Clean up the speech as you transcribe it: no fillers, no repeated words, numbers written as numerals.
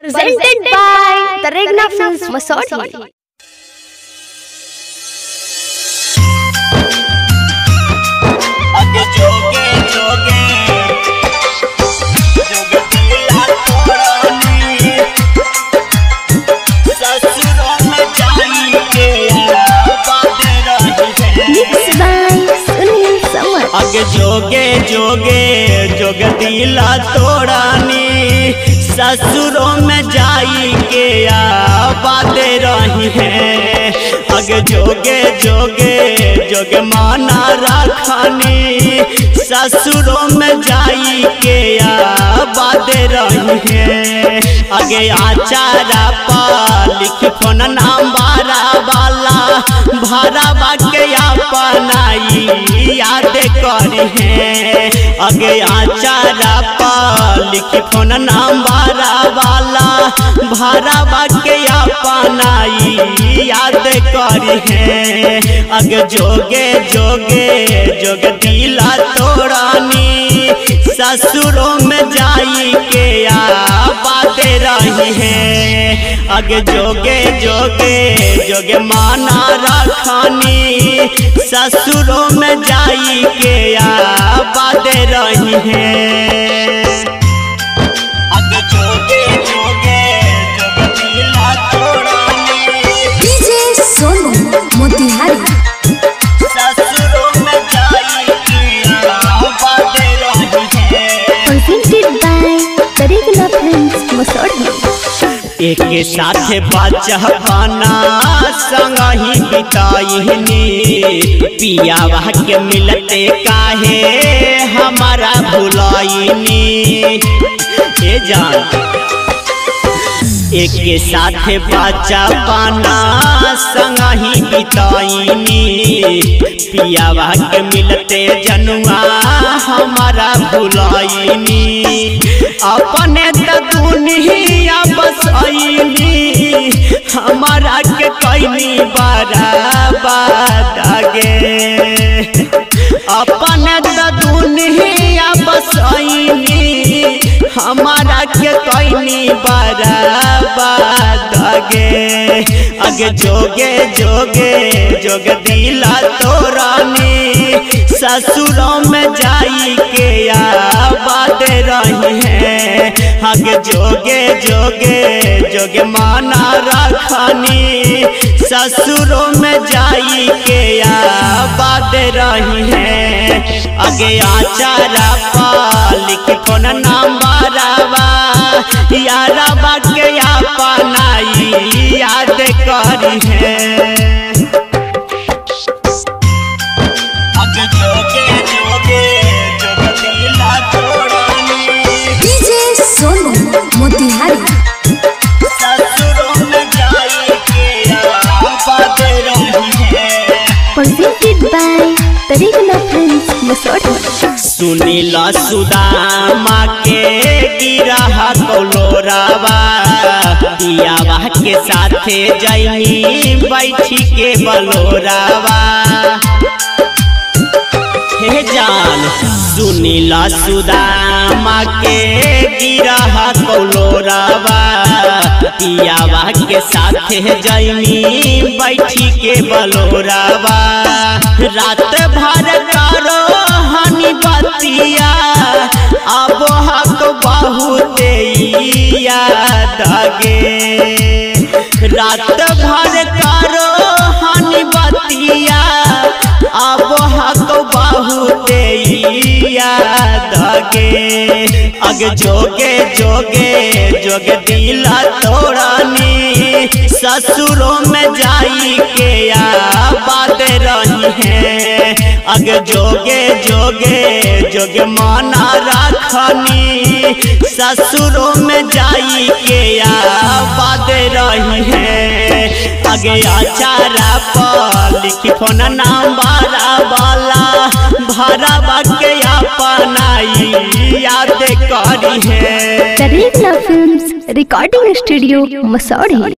presented by the Regna Films Masodi. अगे जोगे जोगे जोग दिला तोड़ानी ससुरों में जाई के बाते रही है। अगे जोगे जोगे जोगे माना रखानी ससुरों में जाई के बाते रही है। अगे आचारा पा लिख फोन नाम बारा वाला भारा बाके अपनाई याद करी है। अगे आचारा पा लिख फोन नाम बारा वाला भारा बाके अपनाई याद करी है। अगे जोगे जोगे जोग दिला तोड़ानी ससुरों में जाई के बाते रही है। अगे जोगे जोगे जोगे माना रखानी ससुरों में जाई के बाते रही है। अगे जोगे जोगे जोगे दिला तोड़ानी डीजे सोनू मोतिहारी ससुरों में जाई के बाते रही है। presented by the Regna Films Masodi. एक साथ बचपना संग ही बिताईनी पियावा के मिलते काहे हमारा भुलाईनी ए जान। एक साथ बचपना संग ही बिताईनी पियावा के मिलते जनुआ हमारा भुलाईनी। अपने दुनिया बसैनी हमारा के कैनी बराबर गे। अपने दुनिया बसैनी हमारा के कैनी बराबर गे। अगे जोगे जोगे जोग दिला तोड़ानी ससुरों में जाई के बाते रही है। अगे जोगे जोगे जोगे माना रखानी ससुरों में जाई के बाते रही है। अगे आचारा पा लिख फोन नाम बारावा यारा बाके अपनाई याद करी है। अगे जोगे जोगे जोग दिला तोड़ानी डीजे सोनू मोतिहारी ससुरों में जाई के बाते रही है। presented by the Regna Films Masodi. सुनीला सुदामा के गिरहा कौलोरावा पियावा के साथे जाई बैठी के बलोरावा हे जान। सुनीला सुदामा के गिरहा कौलोरावा पियावा के साथे जाई बैठी के बलोरावा। रात भर करो हनी बतिया अब हक बहुत याद गे। रात भर करो हनी बतिया अब हक बहुत याद गे। अगे जोगे जोगे जोगे दिला तोड़ानी ससुरों में जाई के बाते रही है। अगे जोगे जोगे जोगे माना रखानी ससुरों में जाई के बाते रही है। अगे आचारा पा लिख फोन नाम बारा वाला भारा बाके अपनाई याद करी है। The Regna Films Recording Studio Masodi.